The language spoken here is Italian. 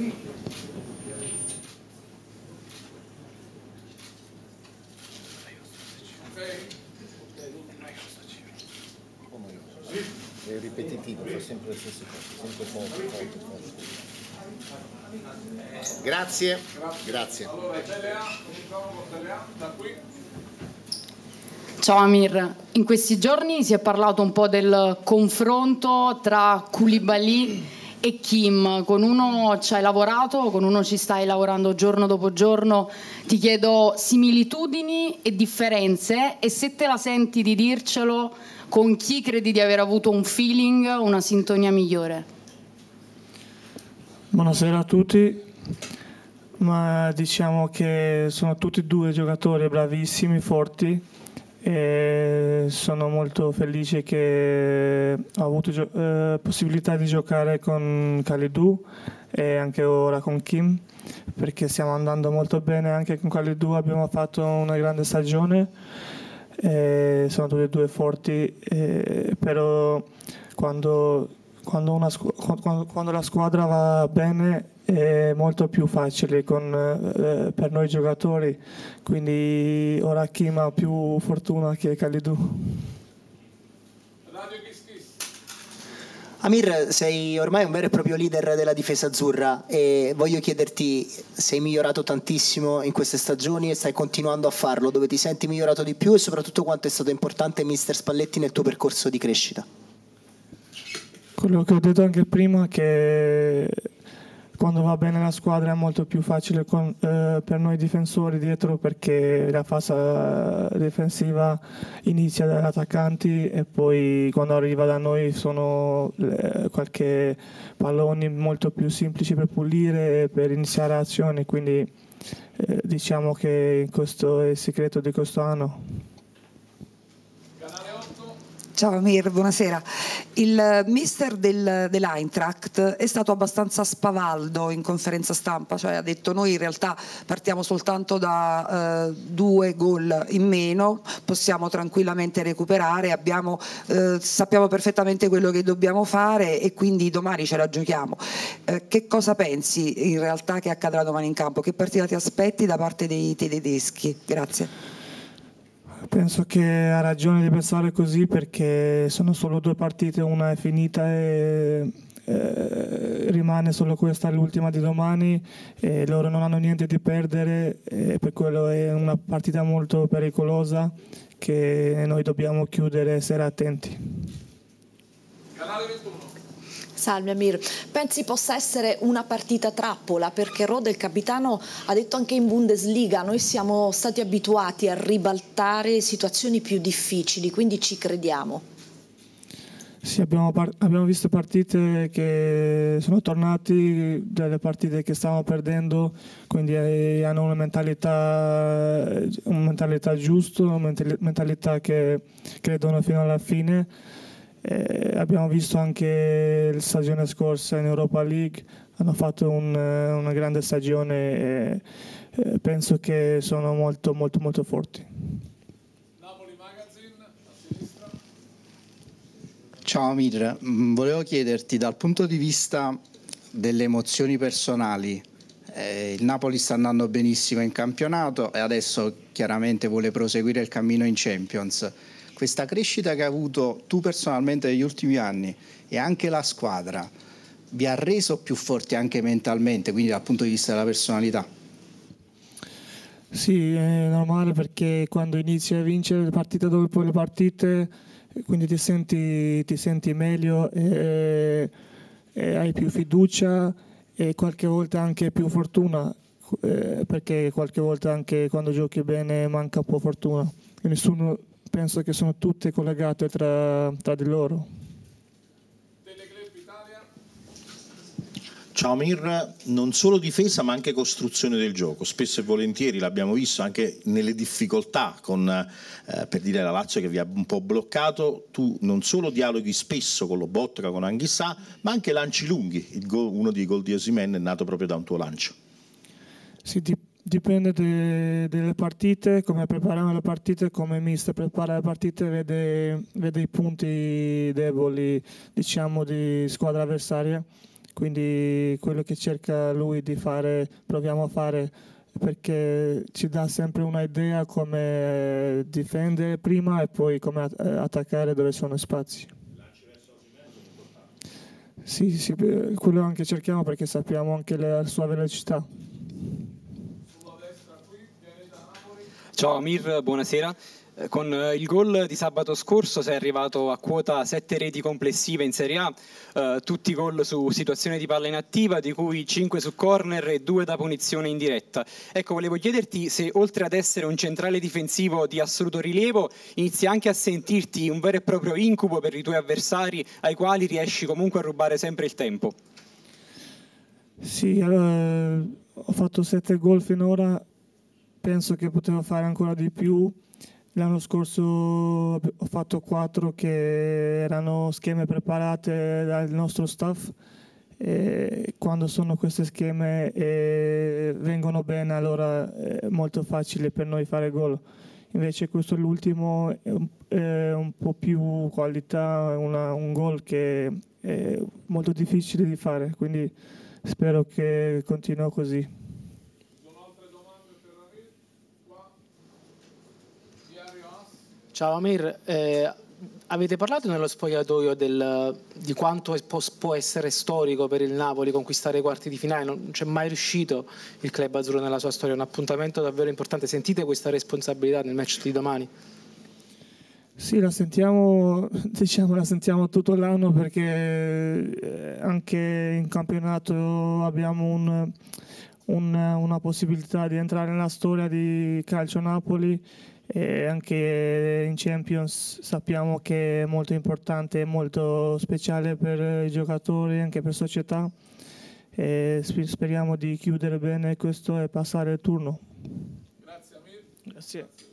È ripetitivo, fa sempre le stesse cose, sempre forte. Grazie. Allora, cominciamo con Telea, da qui. Ciao Amir, in questi giorni si è parlato un po' del confronto tra Koulibaly e Kim, con uno ci hai lavorato, con uno ci stai lavorando giorno dopo giorno. Ti chiedo similitudini e differenze, e se te la senti di dircelo, con chi credi di aver avuto un feeling, una sintonia migliore? Buonasera a tutti, ma diciamo che sono tutti e due giocatori bravissimi, forti, e sono molto felice che ho avuto possibilità di giocare con Kalidou e anche ora con Kim, perché stiamo andando molto bene. Anche con Kalidou abbiamo fatto una grande stagione, sono tutti e due forti, però quando la squadra va bene è molto più facile per noi giocatori, quindi ora Kim ha più fortuna che Kalidou. Amir, sei ormai un vero e proprio leader della difesa azzurra e voglio chiederti, sei migliorato tantissimo in queste stagioni e stai continuando a farlo, dove ti senti migliorato di più e soprattutto quanto è stato importante mister Spalletti nel tuo percorso di crescita? Quello che ho detto anche prima, che quando va bene la squadra è molto più facile per noi difensori dietro, perché la fase difensiva inizia dagli attaccanti e poi quando arriva da noi sono qualche palloni molto più semplici per pulire e per iniziare azioni, quindi diciamo che questo è il segreto di questo anno. Ciao Amir, buonasera. Il mister dell'Eintracht è stato abbastanza spavaldo in conferenza stampa, cioè ha detto: noi in realtà partiamo soltanto da 2 gol in meno, possiamo tranquillamente recuperare, sappiamo perfettamente quello che dobbiamo fare e quindi domani ce la giochiamo. Che cosa pensi in realtà che accadrà domani in campo? Che partita ti aspetti da parte dei tedeschi? Grazie. Penso che ha ragione di pensare così, perché sono solo 2 partite, una è finita e rimane solo questa, l'ultima di domani, e loro non hanno niente di perdere, e per quello è una partita molto pericolosa che noi dobbiamo chiudere e essere attenti. Canale 21. Salve Amir, pensi possa essere una partita trappola? Perché Rode, il capitano, ha detto anche in Bundesliga: noi siamo stati abituati a ribaltare situazioni più difficili, quindi ci crediamo. Sì, abbiamo visto partite che sono tornati, delle partite che stavamo perdendo, quindi hanno una mentalità giusta, una mentalità che credono fino alla fine. Abbiamo visto anche la stagione scorsa in Europa League, hanno fatto una grande stagione e penso che sono molto molto molto forti. Napoli Magazine, a sinistra. Ciao Amir, volevo chiederti dal punto di vista delle emozioni personali, il Napoli sta andando benissimo in campionato e adesso chiaramente vuole proseguire il cammino in Champions. Questa crescita che hai avuto tu personalmente negli ultimi anni e anche la squadra vi ha reso più forti anche mentalmente, quindi dal punto di vista della personalità? Sì, è normale, perché quando inizi a vincere le partite dopo le partite, quindi ti senti meglio e hai più fiducia e qualche volta anche più fortuna, perché qualche volta anche quando giochi bene manca un po' fortuna. Penso che sono tutte collegate tra di loro. Ciao Amir, non solo difesa ma anche costruzione del gioco, spesso e volentieri l'abbiamo visto anche nelle difficoltà per dire la Lazio che vi ha un po' bloccato, tu non solo dialoghi spesso con Lobotka, con Anghissà, ma anche lanci lunghi. Uno dei gol di Osimhen è nato proprio da un tuo lancio. Sì, dipende delle partite, come prepariamo le partite, come mister prepara le partite, vede i punti deboli, diciamo, di squadra avversaria, quindi quello che cerca lui di fare proviamo a fare, perché ci dà sempre un'idea come difendere prima e poi come attaccare dove sono spazi. Sì, sì, quello anche cerchiamo perché sappiamo anche la sua velocità. Ciao Amir, buonasera. Con il gol di sabato scorso sei arrivato a quota 7 reti complessive in Serie A, tutti gol su situazione di palla inattiva, di cui 5 su corner e 2 da punizione indiretta. Ecco, volevo chiederti se oltre ad essere un centrale difensivo di assoluto rilievo, inizi anche a sentirti un vero e proprio incubo per i tuoi avversari, ai quali riesci comunque a rubare sempre il tempo. Sì, ho fatto 7 gol finora, penso che potevo fare ancora di più. L'anno scorso ho fatto 4 che erano scheme preparate dal nostro staff, e quando sono queste scheme vengono bene, allora è molto facile per noi fare gol. Invece questo l'ultimo è un po' più qualità, un gol che è molto difficile di fare, quindi spero che continui così. Ciao Amir, avete parlato nello spogliatoio di quanto può essere storico per il Napoli conquistare i quarti di finale? Non c'è mai riuscito il club azzurro nella sua storia, è un appuntamento davvero importante. Sentite questa responsabilità nel match di domani? Sì, la sentiamo tutto l'anno, perché anche in campionato abbiamo una possibilità di entrare nella storia di Calcio Napoli, e anche in Champions sappiamo che è molto importante e molto speciale per i giocatori, anche per società, e speriamo di chiudere bene questo e passare il turno. Grazie Amir. Grazie.